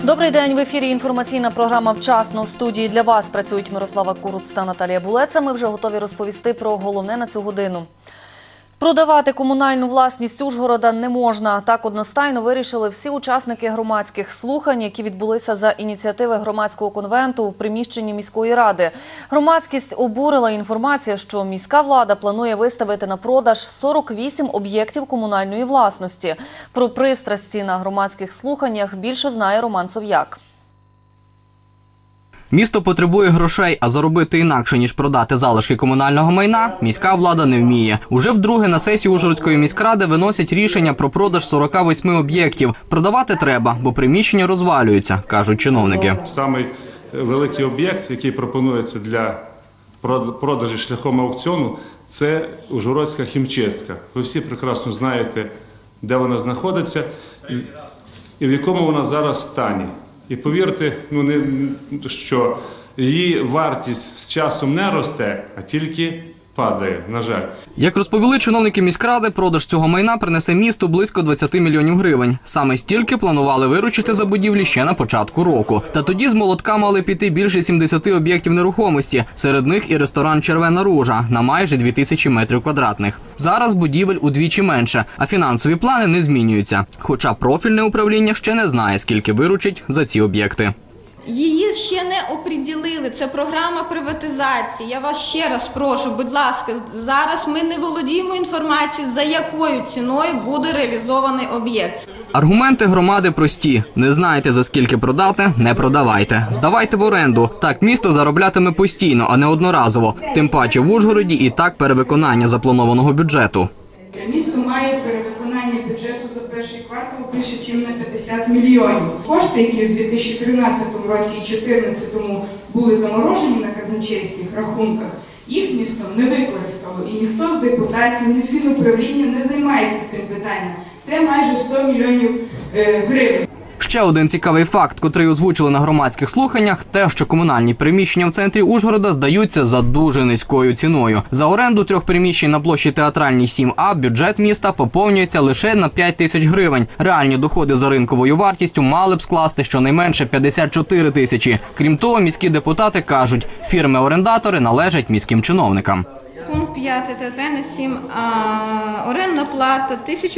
Добрий день, в ефірі інформаційна програма «Вчасно». В студії для вас працюють Мирослава Куруц та Наталія Булеца. Ми вже готові розповісти про головне на цю годину. Продавати комунальну власність Ужгорода не можна. Так одностайно вирішили всі учасники громадських слухань, які відбулися за ініціативи громадського конвенту в приміщенні міської ради. Громадськість обурила інформація, що міська влада планує виставити на продаж 48 об'єктів комунальної власності. Про пристрасті на громадських слуханнях більше знає Роман Сов'як. Місто потребує грошей, а заробити інакше, ніж продати залишки комунального майна, міська влада не вміє. Уже вдруге на сесії Ужгородської міськради виносять рішення про продаж 48 об'єктів. Продавати треба, бо приміщення розвалюються, кажуть чиновники. Самий великий об'єкт, який пропонується для продажу шляхом аукціону, це Ужгородська хімчистка. Ви всі прекрасно знаєте, де вона знаходиться і в якому вона зараз стані. І повірте, що її вартість з часом не росте, а тільки падає, на жаль. Як розповіли чиновники міськради, продаж цього майна принесе місту близько 20 мільйонів гривень. Саме стільки планували виручити за будівлі ще на початку року. Та тоді з молотка мали піти більше 70 об'єктів нерухомості. Серед них і ресторан «Червена ружа» на майже 2000 метрів квадратних. Зараз будівель удвічі менше, а фінансові плани не змінюються. Хоча профільне управління ще не знає, скільки виручить за ці об'єкти. Її ще не оприділили, це програма приватизації. Я вас ще раз прошу, будь ласка, зараз ми не володіємо інформацією, за якою ціною буде реалізований об'єкт. Аргументи громади прості. Не знаєте, за скільки продати – не продавайте. Здавайте в оренду. Так місто зароблятиме постійно, а не одноразово. Тим паче в Ужгороді і так перевиконання запланованого бюджету. Місто має перевиконання бюджету за перший квартал більше, ніж на 50 мільйонів. Кошти, які в 2013 році і 2014 були заморожені на казначейських рахунках, їх місто не використало. І ніхто з депутатів, ні фінуправління не займається цим питанням. Це майже 100 мільйонів гривень. Ще один цікавий факт, котрий озвучили на громадських слуханнях – те, що комунальні приміщення в центрі Ужгорода здаються за дуже низькою ціною. За оренду 3 приміщень на площі Театральній 7А бюджет міста поповнюється лише на 5 тисяч гривень. Реальні доходи за ринковою вартістю мали б скласти щонайменше 54 тисячі. Крім того, міські депутати кажуть, фірми-орендатори належать міським чиновникам. Пункт 5, Театральна 7, орендна плата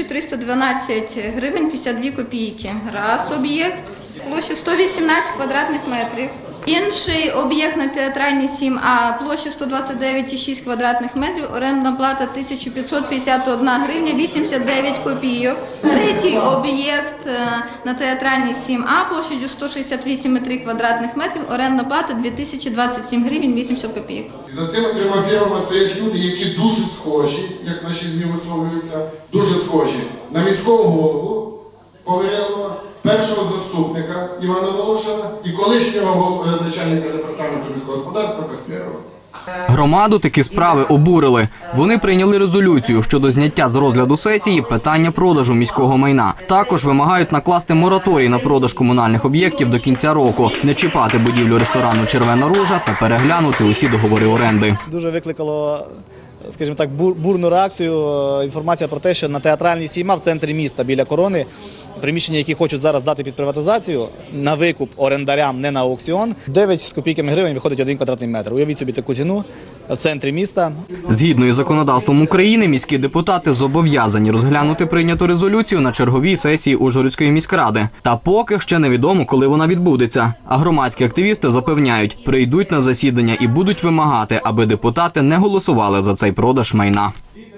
1312 гривень 52 копійки. Раз об'єкт, площа 118 квадратних метрів. Інший об'єкт на Театральній 7А, площа 129,6 квадратних метрів, орендна плата 1551 гривня 89 копійок. Третій об'єкт на Театральній 7А, площадю 168,3 квадратних метрів, орендна плата 2027 гривень 80 копійок. За цими 3 фірмами стоять люди, які дуже схожі, як наші ЗМІ висловлюються, дуже схожі на міського голову Поверелова, першого заступника Івана Волошина і колишнього начальника департаменту міського господарства Каснєрова. Громаду такі справи обурили. Вони прийняли резолюцію щодо зняття з розгляду сесії питання продажу міського майна. Також вимагають накласти мораторій на продаж комунальних об'єктів до кінця року, не чіпати будівлю ресторану «Червена ружа» та переглянути усі договори оренди. Дуже викликало, скажімо так, бурну реакцію інформація про те, що на Театральній 7А в центрі міста біля Корони, приміщення, які хочуть зараз дати під приватизацію, на викуп орендарям, не на аукціон, 9 з копійками гривень виходить 1 квадратний метр. Уявіть собі таку ціну в центрі міста. Згідно із законодавством України, міські депутати зобов'язані розглянути прийняту резолюцію на черговій сесії Ужгородської міськради. Та поки ще невідомо, коли вона відбудеться. А громадські активісти запевняють, прийдуть на засідання і будуть вимагати, аби депутати не голосували за цей продаж майна.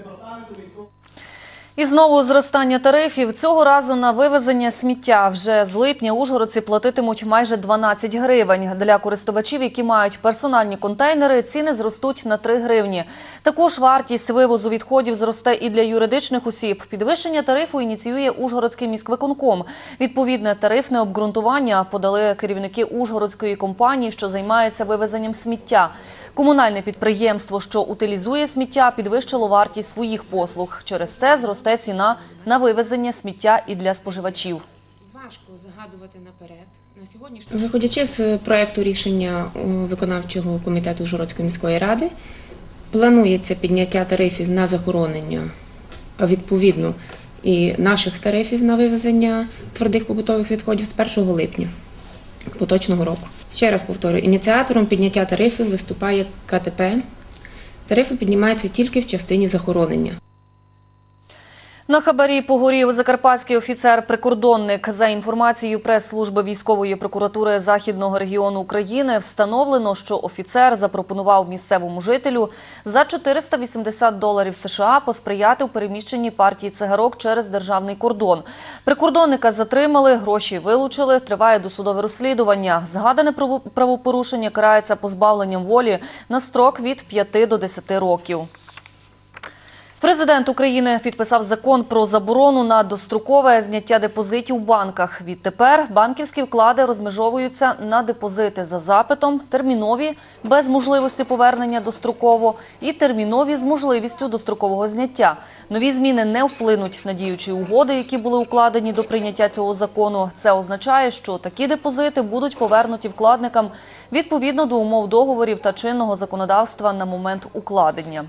І знову зростання тарифів. Цього разу на вивезення сміття. Вже з липня ужгородці платитимуть майже 12 гривень. Для користувачів, які мають персональні контейнери, ціни зростуть на 3 гривні. Також вартість вивозу відходів зросте і для юридичних осіб. Підвищення тарифу ініціює Ужгородський міськвиконком. Відповідне тарифне обґрунтування подали керівники Ужгородської компанії, що займається вивезенням сміття. Комунальне підприємство, що утилізує сміття, підвищило вартість своїх послуг. Через це зросте ціна на вивезення сміття і для споживачів. Важко загадувати наперед. На сьогоднішній, виходячи з проєкту рішення виконавчого комітету Ужгородської міської ради, планується підняття тарифів на захоронення, відповідно, і наших тарифів на вивезення твердих побутових відходів з 1 липня. поточного року. Ще раз повторюю, ініціатором підняття тарифів виступає КТП. Тарифи піднімаються тільки в частині захоронення. На хабарі погорів закарпатський офіцер-прикордонник. За інформацією прес-служби військової прокуратури Західного регіону України, встановлено, що офіцер запропонував місцевому жителю за $480 США посприяти у переміщенні партії цигарок через державний кордон. Прикордонника затримали, гроші вилучили, триває досудове розслідування. Згадане правопорушення карається позбавленням волі на строк від 5 до 10 років. Президент України підписав закон про заборону на дострокове зняття депозитів у банках. Відтепер банківські вклади розмежовуються на депозити за запитом, термінові без можливості повернення достроково і термінові з можливістю дострокового зняття. Нові зміни не вплинуть на діючі угоди, які були укладені до прийняття цього закону. Це означає, що такі депозити будуть повернуті вкладникам відповідно до умов договорів та чинного законодавства на момент укладення.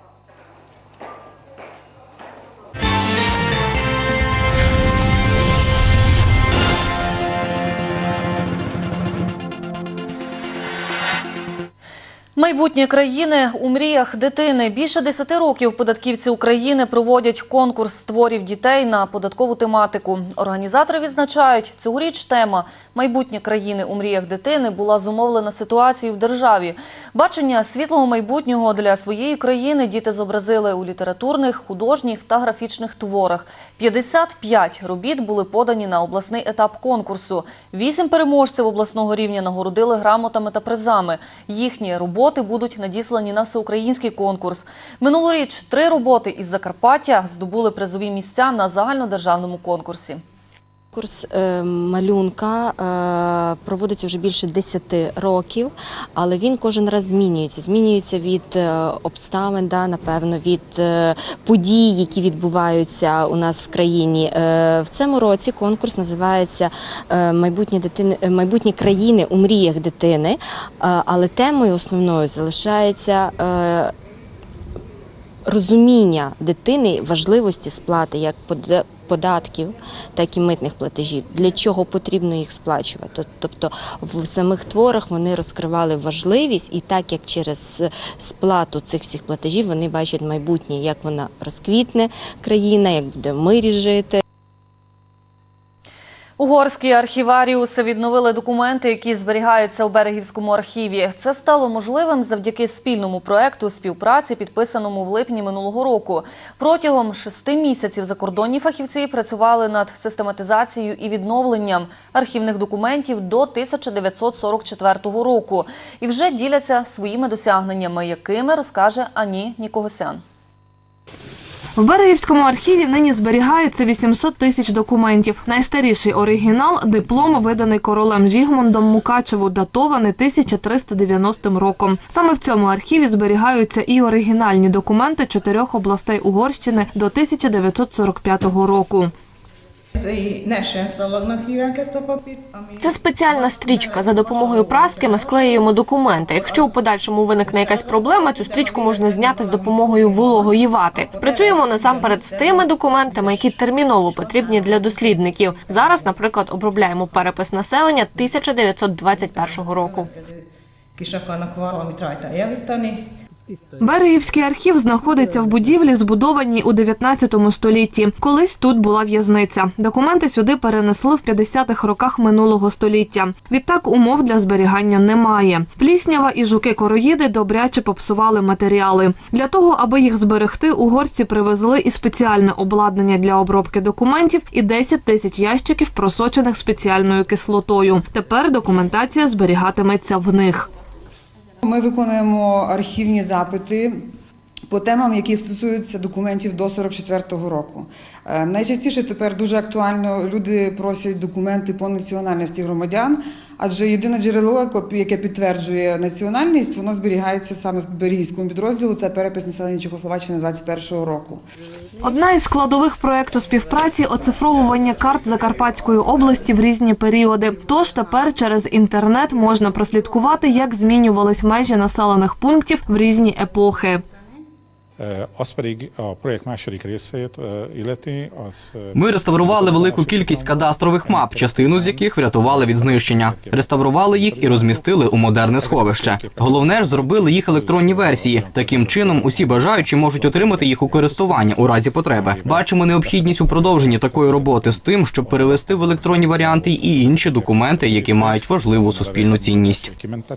Майбутнє країни у мріях дитини. Більше 10 років податківці України проводять конкурс з творів дітей на податкову тематику. Організатори відзначають, цьогоріч тема «Майбутнє країни у мріях дитини» була зумовлена ситуацією в державі. Бачення світлого майбутнього для своєї країни діти зобразили у літературних, художніх та графічних творах. 55 робіт були подані на обласний етап конкурсу. 8 переможців обласного рівня нагородили грамотами та призами. Їхні роботи будуть надіслані на всеукраїнський конкурс. Минулоріч 3 роботи із Закарпаття здобули призові місця на загальнодержавному конкурсі. Конкурс малюнка проводиться вже більше 10 років, але він кожен раз змінюється. Змінюється від обставин, напевно, від подій, які відбуваються у нас в країні. В цьому році конкурс називається «Майбутні країни у мріях дитини», але темою основною залишається розуміння дитини важливості сплати як податків, так і митних платежів, для чого потрібно їх сплачувати. Тобто в самих творах вони розкривали важливість, і так як через сплату цих всіх платежів вони бачать майбутнє, як вона розквітне країна, як буде в мирі жити. Угорські архіваріуси відновили документи, які зберігаються у Берегівському архіві. Це стало можливим завдяки спільному проекту співпраці, підписаному в липні минулого року. Протягом 6 місяців закордонні фахівці працювали над систематизацією і відновленням архівних документів до 1944 року. І вже діляться своїми досягненнями, якими розкаже Ані Нікогосян. В Берегівському архіві нині зберігається 800 тисяч документів. Найстаріший оригінал – диплом, виданий королем Жігмундом Мукачеву, датований 1390 роком. Саме в цьому архіві зберігаються і оригінальні документи 4 областей Угорщини до 1945 року. Це спеціальна стрічка. За допомогою праски ми склеюємо документи. Якщо у подальшому виникне якась проблема, цю стрічку можна зняти з допомогою вологої вати. Працюємо насамперед з тими документами, які терміново потрібні для дослідників. Зараз, наприклад, обробляємо перепис населення 1921 року. Берегівський архів знаходиться в будівлі, збудованій у 19 столітті. Колись тут була в'язниця. Документи сюди перенесли в 50-х роках минулого століття. Відтак умов для зберігання немає. Пліснява і жуки-короїди добряче попсували матеріали. Для того, аби їх зберегти, угорці привезли і спеціальне обладнання для обробки документів, і 10 тисяч ящиків, просочених спеціальною кислотою. Тепер документація зберігатиметься в них. Ми виконуємо архівні запити по темам, які стосуються документів до 1944 року. Найчастіше тепер дуже актуально люди просять документи по національності громадян, адже єдине джерело, яке підтверджує національність, воно зберігається саме в Берегівському підрозділу, це перепис населення Чехословаччини 21-го року. Одна із складових проєкту співпраці – оцифровування карт Закарпатської області в різні періоди. Тож тепер через інтернет можна прослідкувати, як змінювались межі населених пунктів в різні епохи. Az pedig a projekt második részét illeti, az... Ми реставрували велику кількість кадастрових мап, частину з яких врятували від знищення. Реставрували їх і розмістили у модерне сховище. Головне ж, зробили їх електронні версії. Таким чином, усі бажаючі можуть отримати їх у користування у разі потреби. Бачимо необхідність у продовженні такої роботи з тим, щоб перевести в електронні варіанти і інші документи, які мають важливу суспільну цінність.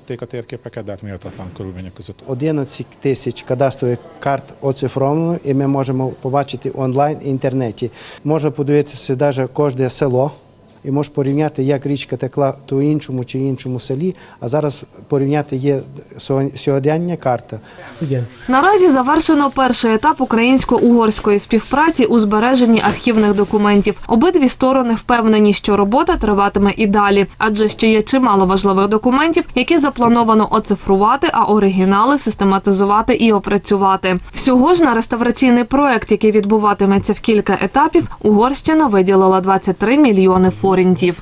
11 тисяч кадастрових карт оцифровано, і ми можемо побачити онлайн в інтернеті. Можна подивитися навіть кожне село, і можеш порівняти, як річка текла в іншому чи іншому селі, а зараз порівняти є сьогодення карта. Наразі завершено перший етап українсько-угорської співпраці у збереженні архівних документів. Обидві сторони впевнені, що робота триватиме і далі, адже ще є чимало важливих документів, які заплановано оцифрувати, а оригінали систематизувати і опрацювати. Всього ж на реставраційний проект, який відбуватиметься в кілька етапів, Угорщина виділила 23 мільйони форінтів.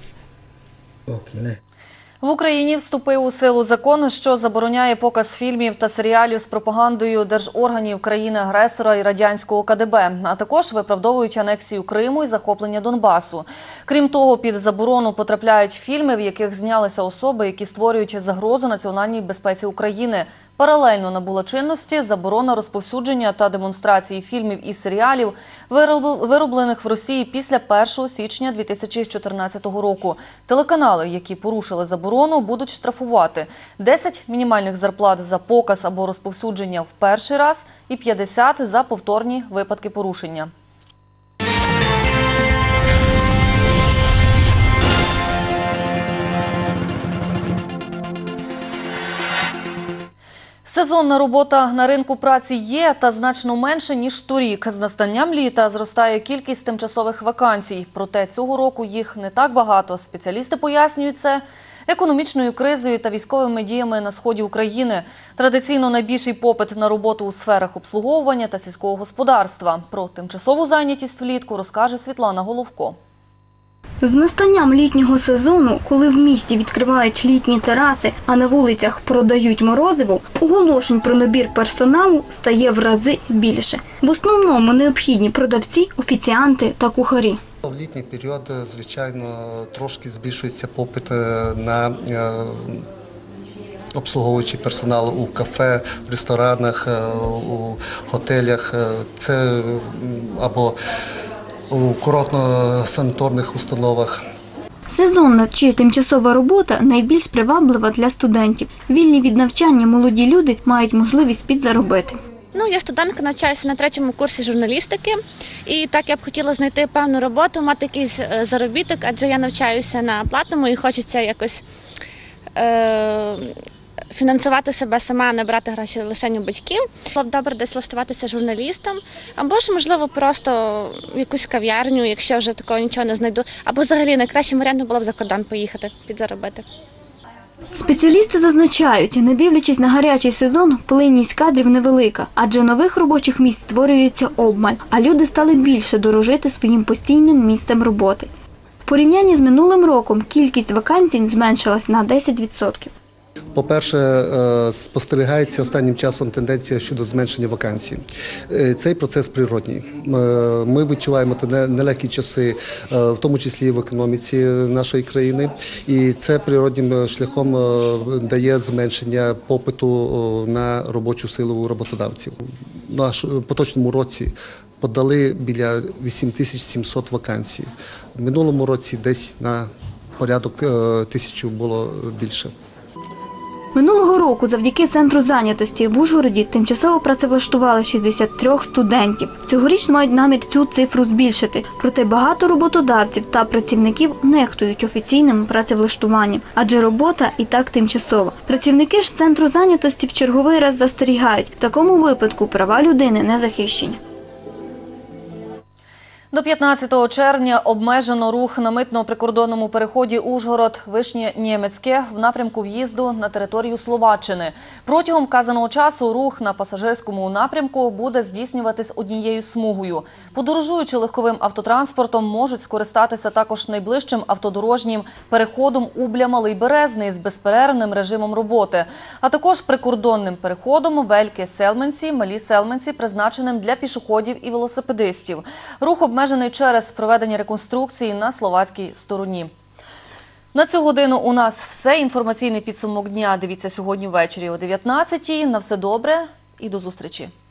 В Україні вступив у силу закон, що забороняє показ фільмів та серіалів з пропагандою держорганів країни-агресора і радянського КДБ, а також виправдовують анексію Криму і захоплення Донбасу. Крім того, під заборону потрапляють фільми, в яких знялися особи, які створюють загрозу національній безпеці України. Паралельно набула чинності заборона розповсюдження та демонстрації фільмів і серіалів, вироблених в Росії після 1 січня 2014 року. Телеканали, які порушили заборону, будуть штрафувати 10 мінімальних зарплат за показ або розповсюдження в перший раз і 50 за повторні випадки порушення. Сезонна робота на ринку праці є, та значно менше, ніж торік. З настанням літа зростає кількість тимчасових вакансій. Проте цього року їх не так багато. Спеціалісти пояснюють це економічною кризою та військовими діями на сході України. Традиційно найбільший попит на роботу у сферах обслуговування та сільського господарства. Про тимчасову зайнятість влітку розкаже Світлана Головко. З настанням літнього сезону, коли в місті відкривають літні тераси, а на вулицях продають морозиво, оголошень про набір персоналу стає в рази більше. В основному необхідні продавці, офіціанти та кухарі. В літній період, звичайно, трошки збільшується попит на обслуговуючий персонал у кафе, в ресторанах, у готелях. Це або у курортно-санаторних установах. Сезонна чи тимчасова робота найбільш приваблива для студентів. Вільні від навчання молоді люди мають можливість підзаробити. Я студентка, навчаюся на 3-му курсі журналістики, і так я б хотіла знайти певну роботу, мати якийсь заробіток, адже я навчаюся на платному і хочеться якось фінансувати себе сама, не брати гроші лише у батьків. Було б добре десь влаштуватися журналістом, або ж, можливо, просто в якусь кав'ярню, якщо вже такого нічого не знайду. Або взагалі найкращим варіантом було б за кордон поїхати, підзаробити. Спеціалісти зазначають, не дивлячись на гарячий сезон, плинність кадрів невелика, адже нових робочих місць створюється обмаль, а люди стали більше дорожити своїм постійним місцем роботи. В порівнянні з минулим роком кількість вакансій зменшилась на 10%. По-перше, спостерігається останнім часом тенденція щодо зменшення вакансій. Цей процес природній. Ми відчуваємо нелегкі часи, в тому числі і в економіці нашої країни, і це природнім шляхом дає зменшення попиту на робочу силу у роботодавців. У поточному році подали біля 8700 вакансій. В минулому році десь на порядок 1000 було більше. Минулого року завдяки центру зайнятості в Ужгороді тимчасово працевлаштували 63 студентів. Цьогоріч мають намір цю цифру збільшити. Проте багато роботодавців та працівників нехтують офіційним працевлаштуванням, адже робота і так тимчасова. Працівники ж центру зайнятості в черговий раз застерігають, в такому випадку права людини не захищені. До 15 червня обмежено рух на митно-прикордонному переході Ужгород-Вишнє-Нємецьке в напрямку в'їзду на територію Словаччини. Протягом вказаного часу рух на пасажирському напрямку буде здійснюватись однією смугою. Подорожуючи легковим автотранспортом, можуть скористатися також найближчим автодорожнім переходом Убля-Малий Березний з безперервним режимом роботи, а також прикордонним переходом Вельки-Селменці, Малі Селменці, призначеним для пішоходів і велосипедистів. Рух обмежений через проведення реконструкції на словацькій стороні. На цю годину у нас все. Інформаційний підсумок дня дивіться сьогодні ввечері о 19-й. На все добре і до зустрічі.